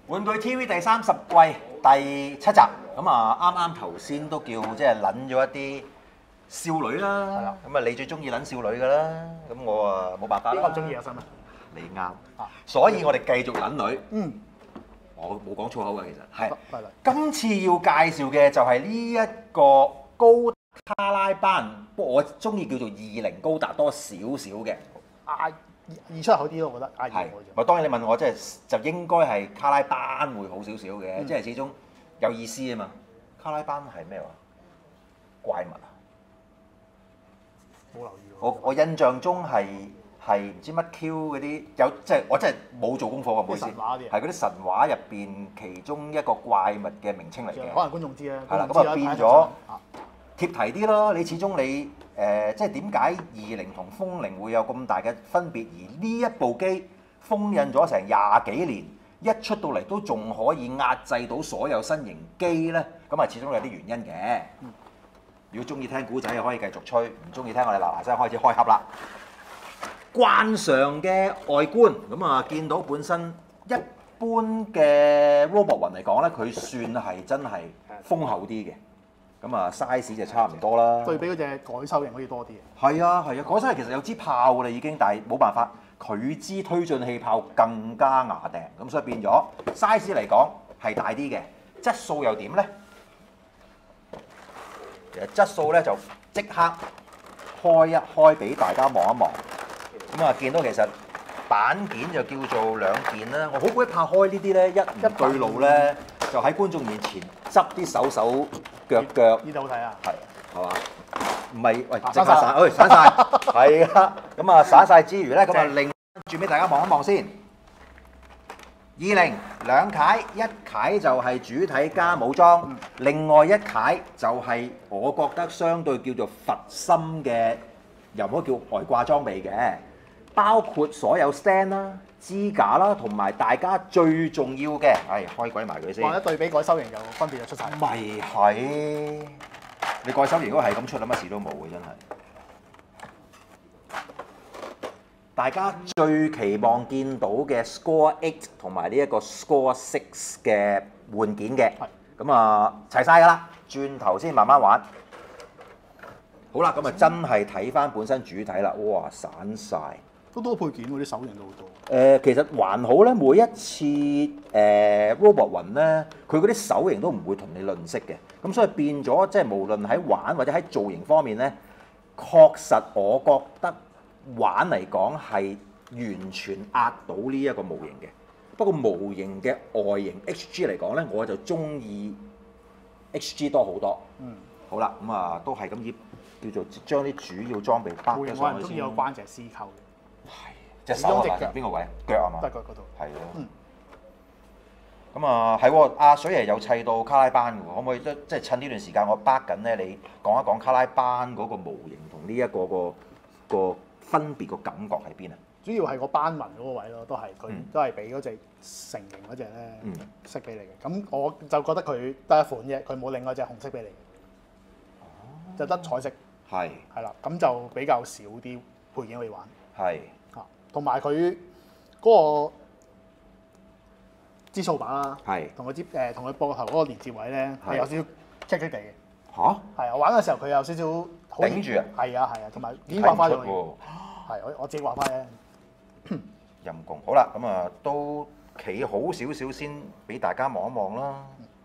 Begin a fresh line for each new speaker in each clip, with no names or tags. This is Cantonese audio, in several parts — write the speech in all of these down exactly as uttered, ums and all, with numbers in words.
玩具 T V 第三十季第七集，咁啊啱啱頭先都叫即係撚咗一啲少女啦，咁啊你最中意撚少女㗎啦，咁我啊冇辦法啦。
邊個中意啊？新啊？
你啱，所以我哋繼續撚女。
嗯，
我冇講粗口㗎，其實係。
係啦。
今次要介紹嘅就係呢一個高卡拉班，不過我中意叫做二零高達多少少嘅。
嗌易出口啲咯，我覺得嗌易
係，
我
咪當然你問我即係就應該係卡拉班會好少少嘅，即係始終有意思啊嘛。卡拉班係咩話？怪物啊！
冇留意喎。
我我印象中係係唔知乜 Q 嗰啲有即係我真係冇做功課㗎，唔好意思。
神話啲
係嗰啲神話入邊其中一個怪物嘅名稱嚟嘅。
可能觀眾知啦。
係啦，
觀眾知
咁啊變咗
啊
貼題啲咯。你始終你誒、呃、即係點解二零同風鈴會有咁大嘅分別？而呢一部機封印咗成廿幾年，一出到嚟都仲可以壓制到所有新型機咧，咁啊始終有啲原因嘅。如果中意聽古仔，可以繼續吹；唔中意聽，我哋嗱嗱聲開始開盒啦。慣常嘅外觀，咁啊見到本身一般嘅 robot 雲嚟講咧，佢算係真係豐厚啲嘅。咁啊 size 就差唔多啦。
對比嗰隻改修型好似多啲嘅。
係啊係啊，嗰陣其實有支炮㗎啦已經，但係冇辦法，佢支推進氣炮更加牙定，咁所以變咗 size 嚟講係大啲嘅，質素又點咧？其實質素咧就即刻開一開俾大家望一望，咁啊見到其實板件就叫做兩件啦。我好鬼怕開呢啲咧，一唔對路咧，就喺觀眾面前執啲手手腳腳。
呢度好睇啊！
係係嘛？唔係喂，即
散晒
刻散，喂散晒，係啦。咁啊散晒之餘咧，咁啊另轉俾大家望一望先。二零兩楷，一楷就係主體加武裝，另外一楷就係我覺得相對叫做佛心嘅，又唔可以叫外掛裝備嘅，包括所有 stand 啦、支架啦，同埋大家最重要嘅，係開鬼埋佢先。
或者對比改修型就分別就出晒。
咪係，你改修型嗰個係咁出，乜事都冇嘅真係。大家最期望見到嘅 Score Eight 同埋呢一個 Score Six 嘅換件嘅，咁啊齊晒㗎啦，轉頭先慢慢玩。好啦，咁啊真係睇翻本身主體啦，哇散晒。
都多配件喎，啲手型都好多。
誒、呃、其實還好咧，每一次誒、呃、Robot 雲咧，佢嗰啲手型都唔會同你吝嗇嘅，咁所以變咗即係無論喺玩或者喺造型方面咧，確實我覺得玩嚟講係完全壓到呢一個模型嘅。不過模型嘅外形 H G 嚟講咧，我就中意 H G 多好多。嗯。好啦，咁啊都係咁以叫做將啲主要裝備包咗
模型我人中意
上去先。
有關隻絲扣嘅。
隻手係咪邊個位？腳係嘛？
得腳嗰度。
係咯。
嗯。
咁啊，係喎，阿水爺有砌到卡拉班嘅喎，可唔可以即即係趁呢段時間我巴緊咧，你講一講卡拉班嗰個模型同呢一個個個分別個感覺喺邊啊？
主要係個斑紋嗰個位咯，都係佢
嗯
都係俾嗰隻成型嗰隻咧
嗯
色俾你嘅。咁我就覺得佢得一款啫，佢冇另外隻紅色俾你嘅，就得彩色。
係
係啦，咁就比較少啲配件可以玩。
係
嚇，同埋佢嗰個支掃把啦，
係
同佢支誒同佢膊頭嗰個連接位咧係有少少棘棘地嘅。
嚇
係啊，玩嘅時候佢有少少好
頂住啊！
係啊係啊，同埋已經畫花咗嘅。
睇唔出喎
係我我自己畫花嘅。
陰公。好啦，咁啊都企好少少先俾大家望一望啦。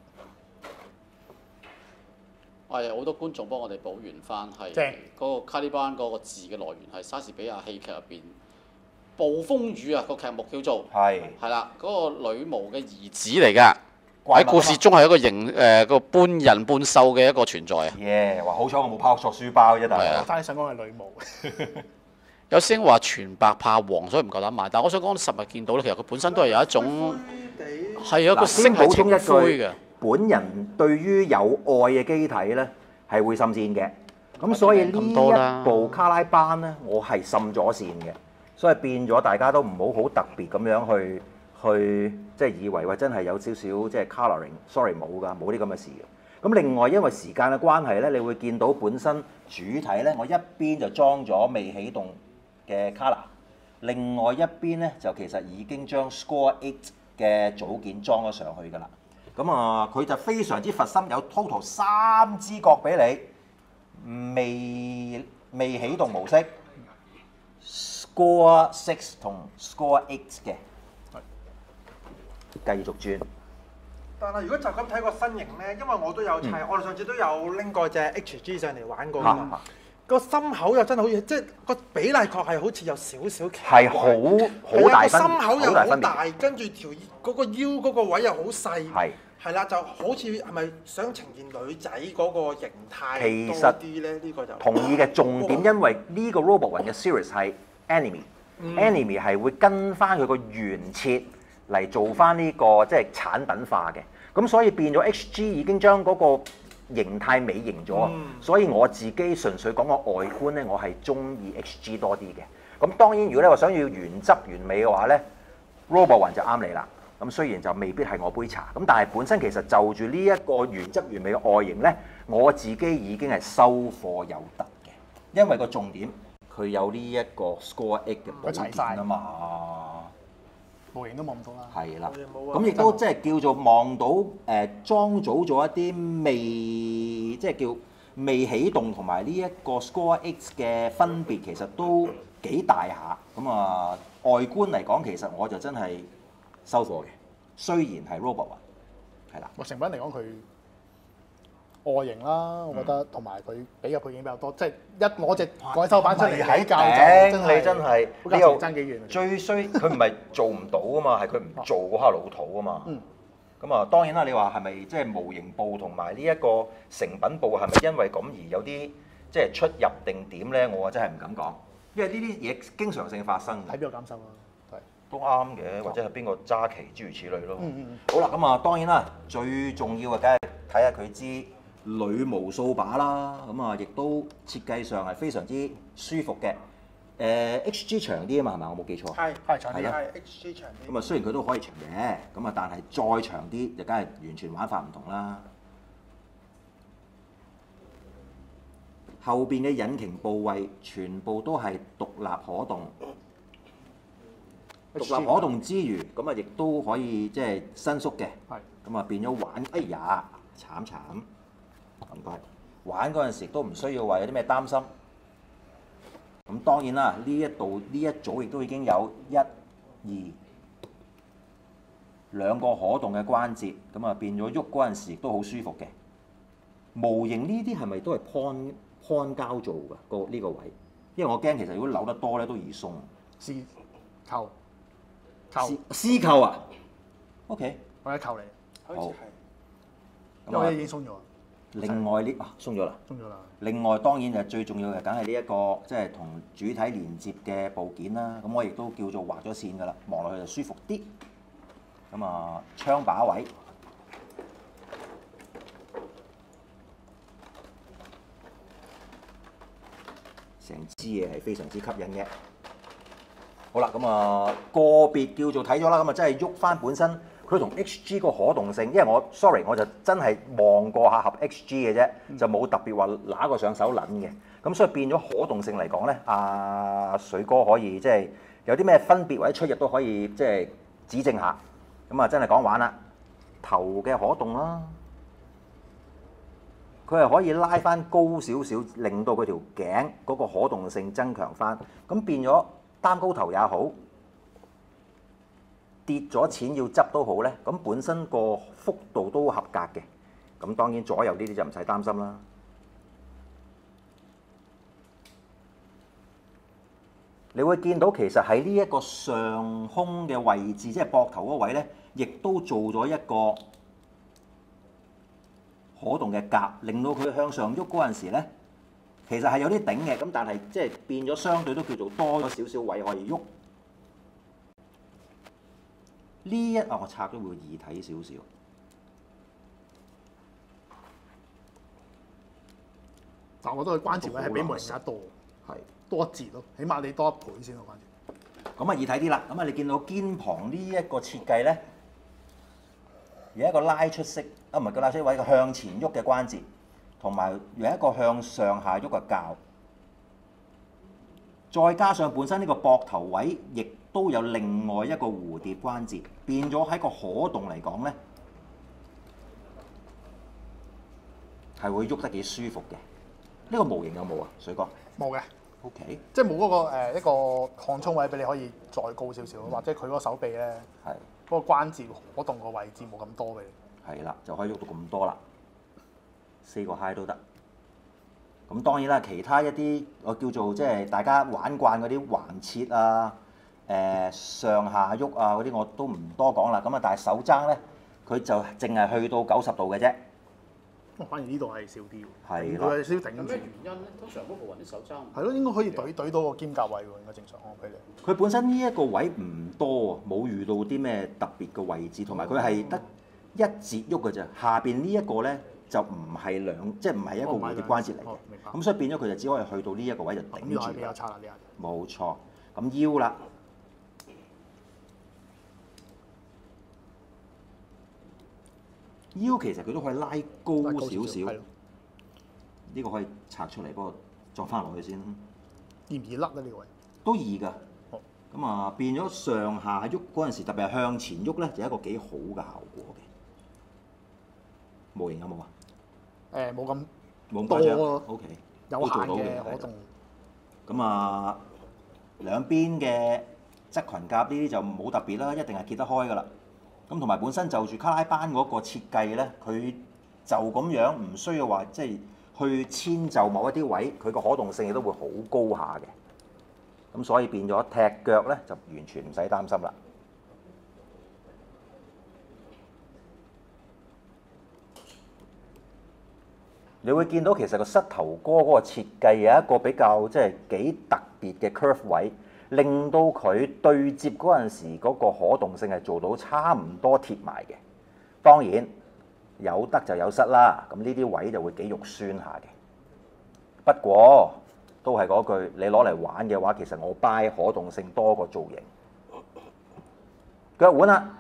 係好多觀眾幫我哋補完翻，係
正
嗰個卡利班嗰個字嘅來源係莎士比亞戲劇入邊暴風雨啊個劇目叫做
係
係啦，嗰、個女巫嘅兒子嚟㗎，
怪物啊嘛
喺故事中係一個形誒個半人半獸嘅一個存在啊。
耶！話好彩我冇拋錯書包啫，大佬
係啊。
但係想講係女巫，
有師兄話全白怕黃，所以唔夠膽買。但係我想講實物見到咧，其實佢本身都係有一種係有一個色
先
係
補充一
青灰嘅。
句，本人對於有愛嘅機體咧係會滲線嘅，咁所以呢
咁多啦
一部卡拉班咧，我係滲咗線嘅，所以變咗大家都唔好好特別咁樣去去即係以為話真係有少少即係 colouring，sorry 冇㗎，冇啲咁嘅事嘅。咁另外因為時間嘅關係咧，你會見到本身主體咧，我一邊就裝咗未起動嘅 colour，另外一邊咧就其實已經將 Score Eight 嘅組件裝咗上去㗎啦。咁啊，佢就非常之佛心，有 total 三支角俾你，未未起動模式 ，Score Six 同 Score Eight 嘅，繼續轉。
但係如果就咁睇個身形咧，因為我都有砌，
嗯、
我哋上次都有拎過隻 H G 上嚟玩過㗎
嚇
嘛。個心口又真係好似，即係個比例確係好似有少少奇
係好好大
個
分，
心口又
好大分別。
好大，跟住條嗰個腰嗰個位又好細。
係
係啦，就好似係咪想呈現女仔嗰個形態
其實
多啲咧？呢個就
同意嘅重點，因為呢個 Robot 雲嘅 series 係 Enemy，Enemy 係會跟翻佢個原設嚟做翻呢個即係產品化嘅，咁所以變咗 H G 已經將嗰個形態美型咗，
嗯、
所以我自己純粹講個外觀咧，我係中意 H G 多啲嘅。咁當然，如果你話想要原汁原味嘅話咧 ，Robot 雲就啱你啦。咁雖然就未必係我杯茶，咁但係本身其實就住呢一個原汁原味嘅外形咧，我自己已經係收貨有得嘅，因為個重點佢有呢一個 Score Eight 嘅保件啊嘛，
模型都冇咁多啦。
係啦，
冇啊
咁亦都即係叫做望到誒、呃、裝組咗一啲未即係叫未起動同埋呢一個 Score Eight 嘅分別，其實都幾大下。咁啊外觀嚟講，其實我就真係收貨嘅，雖然係 Robot 雲，係啦。
個成品嚟講，佢外形啦，我覺得同埋佢俾嘅配件比較多，即係一攞隻改修版出嚟
喺
比較
頂，
就真係
你真係
個價
呢個
錢爭幾遠啊！
最衰佢唔係做唔到啊嘛，係佢唔做嗰下老土啊嘛。
嗯
咁啊，當然啦，你話係咪即係模型部同埋呢一個成品部係咪因為咁而有啲即係出入定點咧？我真係唔敢講，因為呢啲嘢經常性發生嘅。
睇邊個減收啦，係
都啱嘅，或者係邊個揸旗諸如此類咯。
嗯嗯嗯
好啦，咁啊當然啦，最重要嘅梗係睇下佢支女無掃把啦。咁啊，亦都設計上係非常之舒服嘅。誒、呃、H G 長啲啊嘛，係咪？我冇記錯。
係
係長啲
係啦
係 H G 長啲。
咁啊，雖然佢都可以長嘅，咁啊，但係再長啲就梗係完全玩法唔同啦。後邊嘅引擎部位全部都係獨立可動。獨立可動之餘，咁啊亦都可以即係伸縮嘅。
係
咁啊變咗玩，哎呀，慘慘咁快玩嗰陣時都唔需要話有啲咩擔心。咁當然啦，呢一度呢一組亦都已經有一、二兩個可動嘅關節，咁啊變咗喐嗰陣時都好舒服嘅。模型呢啲係咪都係 pon pon 膠做㗎？個呢個位，因為我驚其實如果扭得多咧都易鬆。
絲扣扣，
絲絲扣啊 ？OK，
我一扣嚟，
好似係。
因為已經鬆咗，
另外呢啊鬆咗啦。
鬆咗啦。
另外當然就最重要嘅，梗係呢一個即係同主體連接嘅部件啦。咁我亦都叫做畫咗線㗎啦，望落去就舒服啲。咁啊，槍把位，成支嘢係非常之吸引嘅。好啦，咁啊個別叫做睇咗啦，咁啊真係喐翻本身佢同 H G 個可動性，因為我 sorry 我就真係望過下盒 H G 嘅啫，就冇特別話揦個上手撚嘅，咁所以變咗可動性嚟講咧，阿水哥可以即係有啲咩分別或者出入都可以即係指正下，咁啊真係講玩啦，頭嘅可動啦，佢係可以拉翻高少少，令到佢條頸嗰個可動性增強翻，咁變咗。擔高頭也好，跌咗錢要執都好咧，咁本身個幅度都合格嘅。咁當然左右呢啲就唔使擔心啦。你會見到其實喺呢一個上胸嘅位置，即係膊頭嗰位咧，亦都做咗一個可動嘅夾，令到佢向上喐嗰陣時咧。其實係有啲頂嘅，咁但係即係變咗相對都叫做多咗少少位可以喐。呢一啊，我拆咗會易睇少少。
但我覺得佢關節位係比模型更加多，
係
多一截咯，起碼你多一倍先個關節。
咁啊易睇啲啦，咁啊你見到肩膀呢一個設計咧，有一個拉出式啊，唔係個拉出位，個向前喐嘅關節。同埋有一個向上下喐嘅較，再加上本身呢個膊頭位亦都有另外一個蝴蝶關節，變咗喺個可動嚟講咧，係會喐得幾舒服嘅。呢、個模型有冇啊，水哥
冇嘅，
？OK，
即係冇嗰個誒一個擴充位俾你可以再高少少，或者佢嗰個手臂咧
係
嗰個關節可動個位置冇咁多俾你。
係啦，就可以喐到咁多啦，四個 high 都得。咁當然啦，其他一啲我叫做即係大家玩慣嗰啲橫切啊、誒、上下喐啊嗰啲我都唔多講啦。咁啊，但係手踭咧，佢就淨係去到九十度嘅啫。
反而呢度係少啲喎，
係啦
佢係少頂住。
有咩原因咧？通常嗰部人啲手踭
係咯，應該可以懟懟到個肩胛位喎，應該正常我俾你。
佢本身呢一個位唔多啊，冇遇到啲咩特別嘅位置，同埋佢係得一節喐嘅啫。下邊呢一個咧就唔係兩，即係唔係一個蝴蝶關節嚟嘅。
哦明白
咁所以變咗佢就只可以去到呢一個位就頂
呢度係
住啦。
比較差啦，呢下。
冇錯，咁腰啦，腰其實佢都可以拉高
拉高
少少。
係咯
呢個可以拆出嚟，不過撞翻落去先。
易唔易甩咧呢個位？
都易㗎。
好
咁啊，變咗上下喐嗰陣時，特別係向前喐咧，就係一個幾好嘅效果嘅。模型有冇啊？
誒冇咁
冇咁誇張。
多
O K，
有限嘅可動。
咁啊，兩邊嘅側裙甲呢啲就冇特別啦，一定係揭得開㗎啦。咁同埋本身就住卡拉班嗰個設計咧，佢就咁樣唔需要話即係去遷就某一啲位，佢個可動性亦都會好高下嘅。咁所以變咗踢腳咧就完全唔使擔心啦。你會見到其實個膝頭哥嗰個設計有一個比較即係幾特別嘅 curve 位，令到佢對接嗰陣時嗰個可動性係做到差唔多貼埋嘅。當然有得就有失啦，咁呢啲位就會幾肉酸下嘅。不過都係嗰句，你攞嚟玩嘅話，其實我 buy 可動性多過造型。腳腕啦，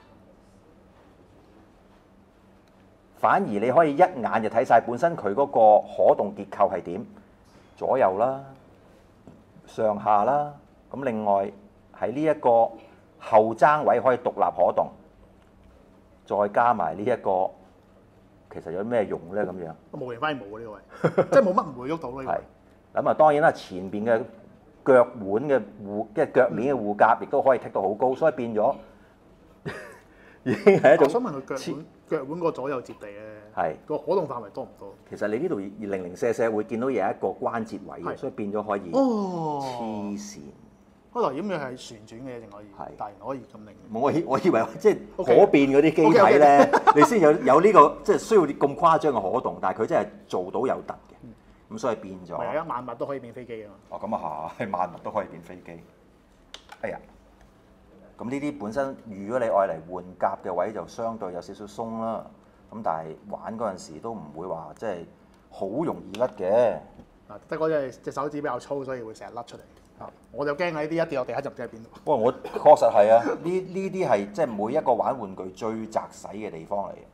反而你可以一眼就睇晒本身佢嗰個可動結構係點，左右啦、上下啦。咁另外喺呢一個後踭位可以獨立可動，再加埋呢一個，其實有咩用咧？咁樣
模型反而冇喎呢個位，即係冇乜唔會喐到呢個
係
位。
咁啊，當然啦，前邊嘅腳腕嘅護，即係腳面嘅護甲，亦都可以踢到好高，所以變咗已經係一種。
我想問佢腳腕腳腕個左右接地咧，
係
個可動範圍多唔多？
其實你呢度零零舍舍會見到有一個關節位嘅，
係
所以變咗可以
哦，
黐線。
開頭點樣係旋轉嘅，定可以
係，
但係可以咁擰。
冇我以我以為即係
OK
可變嗰啲機體咧，你先有有呢個即係需要啲咁誇張嘅可動，但係佢真係做到有突嘅，咁所以變咗。
係啊，一萬物都可以變飛機啊嘛。
哦，咁啊係，萬物都可以變飛機。哎呀，咁呢啲本身如果你愛嚟換甲嘅位就相對有少少鬆啦，咁但係玩嗰陣時都唔會話即係好容易甩嘅。
嗱，得嗰隻隻手指比較粗，所以會成日甩出嚟。啊，我就驚喺呢啲一跌落地下就唔知喺邊度。
不過我確實係啊，呢呢啲係即係每一個玩玩具最擲使嘅地方嚟嘅。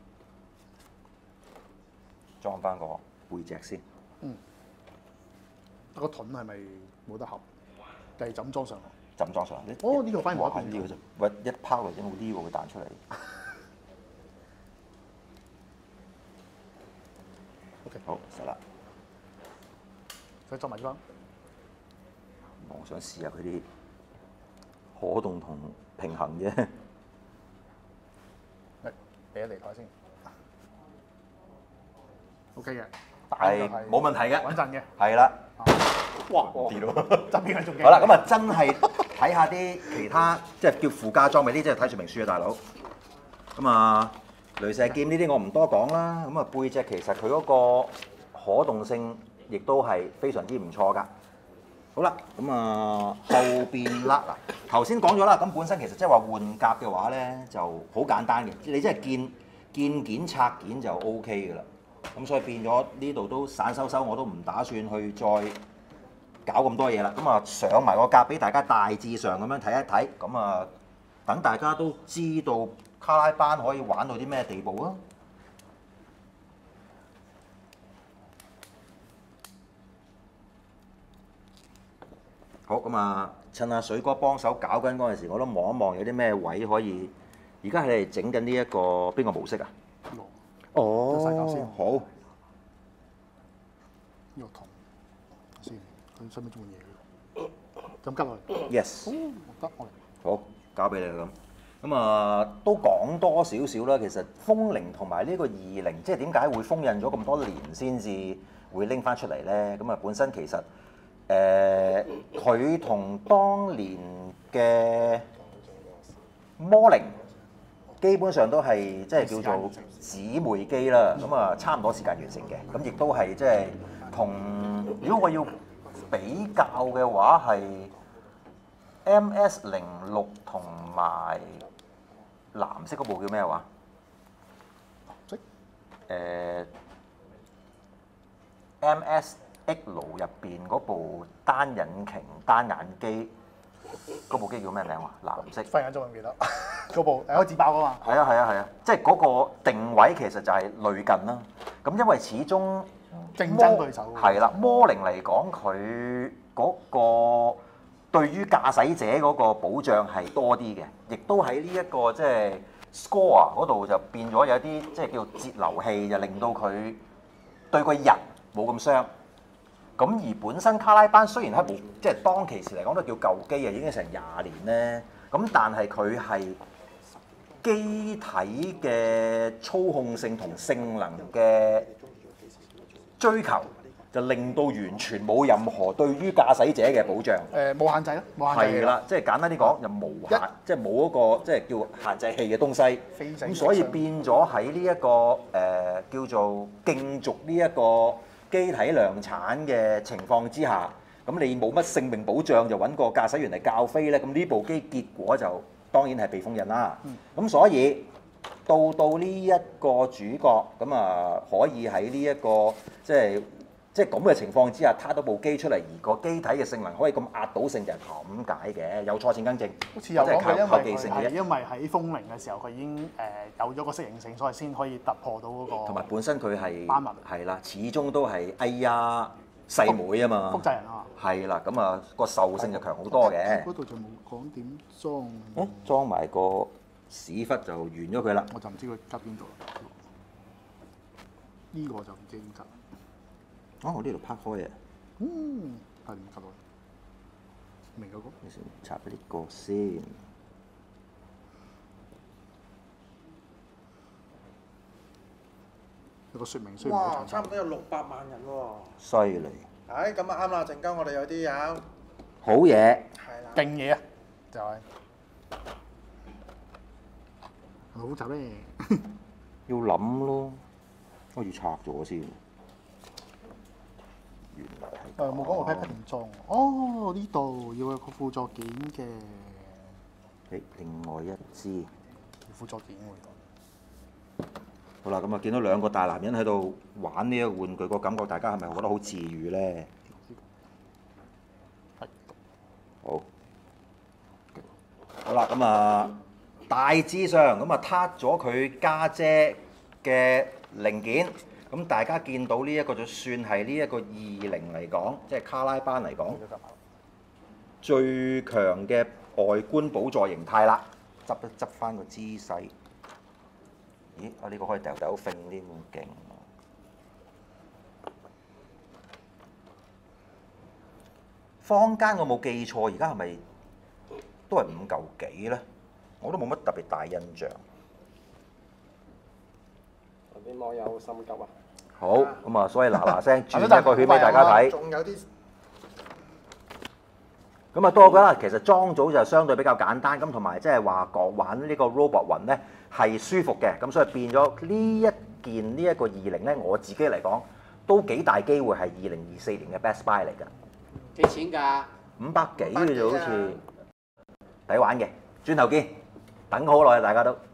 裝翻個背脊先。
嗯。個盾係咪冇得合？定係怎裝上嚟？
浸裝上嚟。
哦，呢個反而冇
哇！呢個就喂一拋落整到呢個會彈出嚟。
OK，
好，實啦。
再裝埋呢
我想試下佢啲可動同平衡啫。
嚟俾一離台先。OK 嘅，
係冇問題嘅，
穩陣嘅。
係啦。
哇！
跌咯。
側邊係仲勁。
好啦，咁啊真係睇下啲其他即係叫附加裝備啲，即係睇說明書啊，大佬。咁啊，雷射劍呢啲我唔多講啦。咁啊背脊其實佢嗰個可動性亦都係非常之唔錯㗎。好啦，咁啊後邊啦嗱，頭先講咗啦，咁本身其實即係話換甲嘅話咧就好簡單嘅，你即係見見件拆件就 O K 㗎啦。咁所以變咗呢度都散收收，我都唔打算去再搞咁多嘢啦。咁啊上埋個甲俾大家大致上咁樣睇一睇，咁啊等大家都知道卡拉班可以玩到啲咩地步啊！好，咁啊趁阿水哥幫手搞緊嗰陣時，我都望一望有啲咩位可以。而家係你哋整緊呢一個邊個模式啊？哦，
細嚿先
好。
呢個銅先，佢使唔使做嘢？咁吉落去。
Yes。
得我嚟。
好，交俾你啦咁。咁啊，都講多少少啦。其實風鈴同埋呢個二零，即係點解會封印咗咁多年先至會拎翻出嚟咧？咁啊，本身其實誒，佢、呃、同當年嘅魔靈基本上都係即係叫做姊妹機啦。咁啊，差唔多時間完成嘅。咁亦都係即係同，如果我要比較嘅話係 M S 零六同埋藍色嗰部叫咩話？
藍色。
誒 M S X 入邊嗰部單引擎單眼機，嗰部機叫咩名話？藍色。
忽然間仲唔記得嗰部誒可以自爆噶嘛？
係啊係啊係啊！即係嗰個定位其實就係類近啦。咁因為始終
競爭對手
係啦，魔靈嚟講佢嗰個對於駕駛者嗰個保障係多啲嘅，亦都喺呢一個即係 score 嗰度就變咗有啲即係叫節流器，就令到佢對個人冇咁傷。咁而本身卡拉班雖然係部即係當其時嚟講都叫舊機啊，已經成廿年咧。咁但係佢係機體嘅操控性同性能嘅追求，就令到完全冇任何對於駕駛者嘅保障。
誒冇限制咯，冇限制。
係啦，即係簡單啲講，就無限，即係冇嗰個即係叫限制器嘅東西。咁所以變咗喺呢一個誒、呃、叫做競逐呢一個機體量產嘅情況之下，咁你冇乜性命保障，就揾個駕駛員嚟教飛咧，咁呢部機結果就當然係被封印啦。咁、嗯、所以到到呢一個主角咁啊，可以喺呢一個即係即係咁嘅情況之下，撻到部機出嚟，而個機體嘅性能可以咁壓倒性，就係咁解嘅。有錯請更正。
好似有講佢因為佢係
嘅
因為喺風鈴嘅時候，佢已經誒、呃、有咗個適應性，所以先可以突破到嗰、那個。
同埋本身佢係
斑紋
係啦，始終都係哎呀細妹啊嘛，
複製人啊嘛。
係啦，咁啊個獸性就強好多嘅。
嗰度就冇講點裝。
誒裝埋個屎忽就完咗佢啦。
我就唔知佢吉邊度啦。呢、這個就唔知點吉。
哦，我呢度拍開啊。
嗯，係唔吉落？明嗰個？
你先插呢個先。
有個説明書。
哇！差唔多有六百萬人喎。
犀利。
唉，咁啊啱啦！陣間我哋有啲有
好嘢。
係啦。
勁嘢啊！就係、是。好雜咧。
要諗咯，我要拆咗先。原來係。誒
冇講我 pat pat 點裝喎？哦，呢度要有個輔助件嘅。
誒，另外一支。
輔助件喎。
好啦，咁啊見到兩個大男人喺度玩呢一個玩具，個感覺大家係咪覺得好治愈咧？好。好啦，咁啊大致上咁啊撻咗佢家姐嘅零件，咁大家見到呢一個就算係呢一個二零嚟講，即係卡拉班嚟講，最強嘅外觀寶座形態啦，執一執翻個姿勢。咦！我呢個可以掉掉揈添，咁勁！坊間我冇記錯，而家係咪都係五嚿幾咧？我都冇乜特別大印象。
啲網友心急啊！
好，咁啊，所以嗱嗱聲轉一個圈俾大家睇。
仲有啲。
咁啊，多覺得其實裝組就相對比較簡單，咁同埋即係話講玩呢個 robot 雲咧係舒服嘅，咁所以變咗呢一件呢一個二零咧，我自己嚟講都幾大機會係二零二四年嘅 best buy 嚟㗎。
幾錢㗎？
五百幾嘅啫，好似抵玩嘅。轉頭見，等好耐啊，大家都。